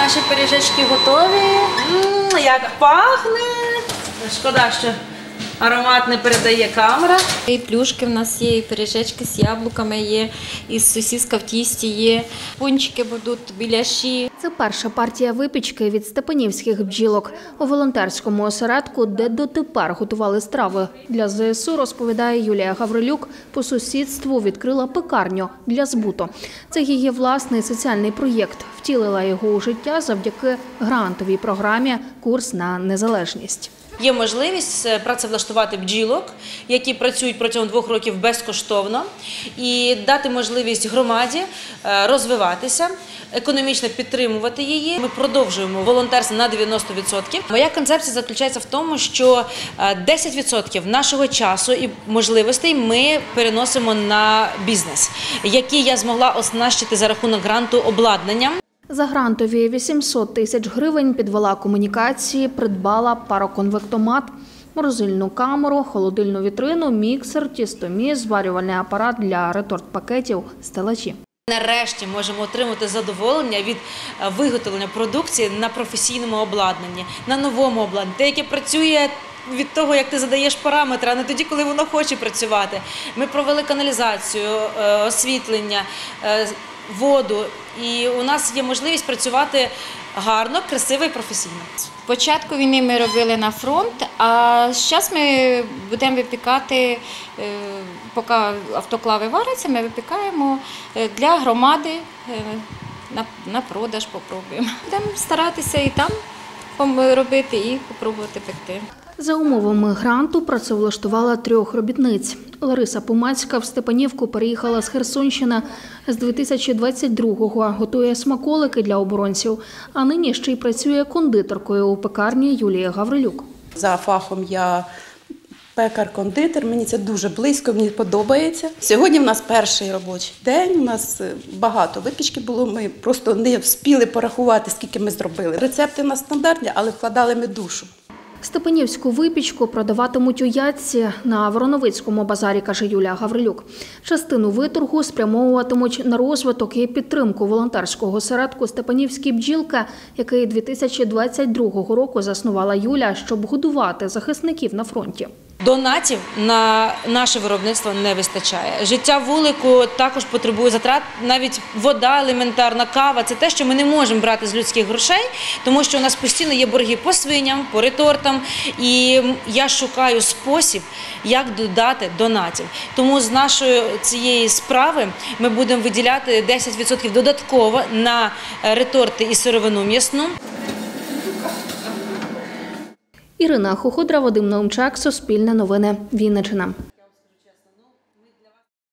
Наші пиріжечки готові. Як пахне! Шкода, що аромат не передає камера. І плюшки в нас є, і пиріжечки з яблуками є, і сосиска в тісті є, пончики будуть, біляші. Це перша партія випічки від степанівських бджілок. У волонтерському осередку, де дотепер готували страви для ЗСУ, розповідає Юлія Гаврилюк, по сусідству відкрила пекарню для збуту. Це її власний соціальний проєкт. Втілила його у життя завдяки грантовій програмі «Курс на незалежність». Є можливість працевлаштувати бджілок, які працюють протягом 2 років безкоштовно, і дати можливість громаді розвиватися, економічно підтримувати її. Ми продовжуємо волонтерство на 90%. Моя концепція заключається в тому, що 10% нашого часу і можливостей ми переносимо на бізнес, який я змогла оснащити за рахунок гранту обладнанням. За грантові 800 тисяч гривень підвела комунікації, придбала пароконвектомат, морозильну камеру, холодильну вітрину, міксер, тістоміс, зварювальний апарат для реторт-пакетів, стелачі. Нарешті можемо отримати задоволення від виготовлення продукції на професійному обладнанні, на новому обладнанні, те, яке працює від того, як ти задаєш параметри, а не тоді, коли воно хоче працювати. Ми провели каналізацію, освітлення, воду, і у нас є можливість працювати гарно, красиво і професійно. Спочатку війни ми робили на фронт, а зараз ми будемо випікати, поки автоклави варяться, ми випікаємо для громади, на продаж попробуємо. Будемо старатися і там робити, і попробувати пекти. За умовами гранту працевлаштувала 3 робітниць. Лариса Помацька в Степанівку переїхала з Херсонщини з 2022-го, готує смаколики для оборонців, а нині ще й працює кондитеркою у пекарні Юлії Гаврилюк. За фахом я пекар-кондитер, мені це дуже близько, мені подобається. Сьогодні в нас перший робочий день, у нас багато випічки було, ми просто не встигли порахувати, скільки ми зробили. Рецепти у нас стандартні, але вкладали ми душу. Степанівську випічку продаватимуть у Ятці на Вороновицькому базарі, каже Юлія Гаврилюк. Частину виторгу спрямовуватимуть на розвиток і підтримку волонтерського осередку «Степанівські бджілки», який 2022 року заснувала Юля, щоб годувати захисників на фронті. Донатів на наше виробництво не вистачає. Життя вулику також потребує затрат, навіть вода елементарна, кава – це те, що ми не можемо брати з людських грошей, тому що у нас постійно є борги по свиням, по ретортам, і я шукаю спосіб, як додати донатів. Тому з нашої цієї справи ми будемо виділяти 10% додатково на реторти і сировину м'ясну. Ірина Хоходра, Вадим Наумчак, Суспільне новини, Вінниччина.